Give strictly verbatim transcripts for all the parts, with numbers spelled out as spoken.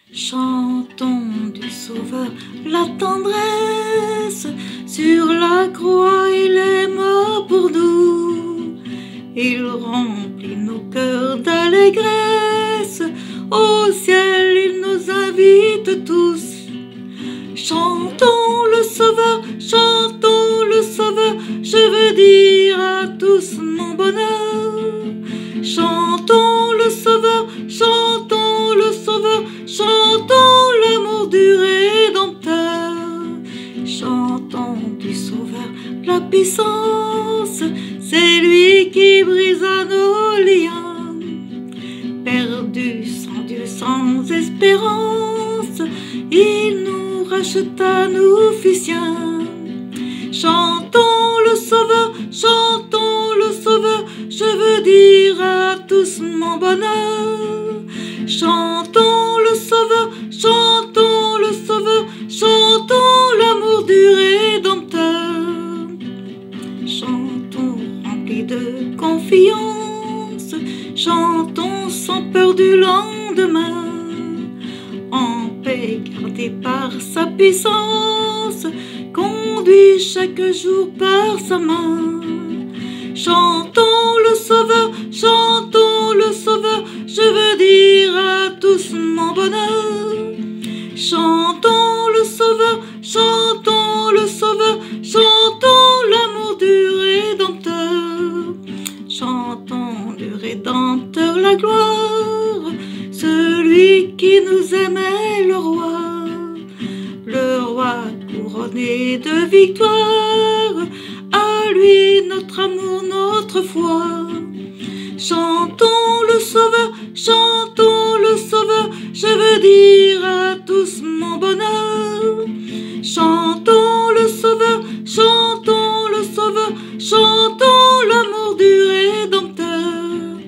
Chantons du Sauveur la tendresse, sur la croix il est mort pour nous. Il remplit nos cœurs d'allégresse, au ciel il nous invite tous. Chantons le Sauveur, chantons le Sauveur, je veux dire à tous mon bonheur. Chantons le Sauveur, chantons le Sauveur, chantons l'amour du Rédempteur. Chantons du Sauveur la puissance, c'est lui qui brisa nos liens. Perdu sans Dieu, sans espérance, il nous racheta, nous fit siens. Chantons le Sauveur, chantons le Sauveur, je veux dire à tous mon bonheur. Chantons le Sauveur, chantons le Sauveur, chantons l'amour du Rédempteur. Chantons remplis de confiance, chantons sans peur du lendemain. En paix gardé par sa puissance, conduit chaque jour par sa main. Chantons le Sauveur, chantons le Sauveur, je veux dire à tous mon bonheur. Chantons le Sauveur, chantons le Sauveur, chantons l'amour du Rédempteur. Chantons du Rédempteur la gloire, celui qui nous aimait, le roi. Le roi couronné de victoire, à lui notre amour, notre foi. Chantons le Sauveur, chantons le Sauveur, je veux dire à tous mon bonheur. Chantons le Sauveur, chantons le Sauveur, chantons l'amour du Rédempteur.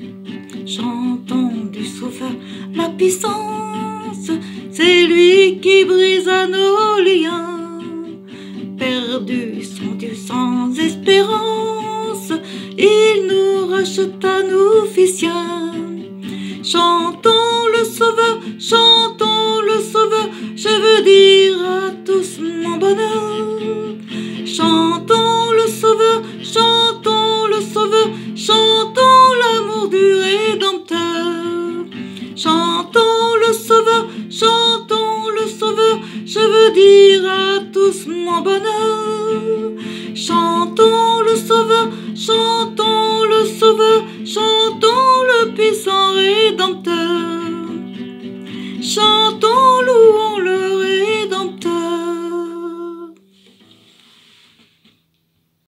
Chantons du Sauveur la puissance, c'est lui qui brisa nos liens. Perdu sans Dieu, sans espérance, il nous racheta, nous fit siens. Chantons le Sauveur, chantons le Sauveur, je veux dire à tous mon bonheur. Chantons le Sauveur, chantons le Sauveur, chantons l'amour du Rédempteur. Chantons le Sauveur, chantons le Sauveur, je veux dire à tous mon bonheur. Chantons le Sauveur, chantons le Sauveur, chantons le puissant Rédempteur. Chantons,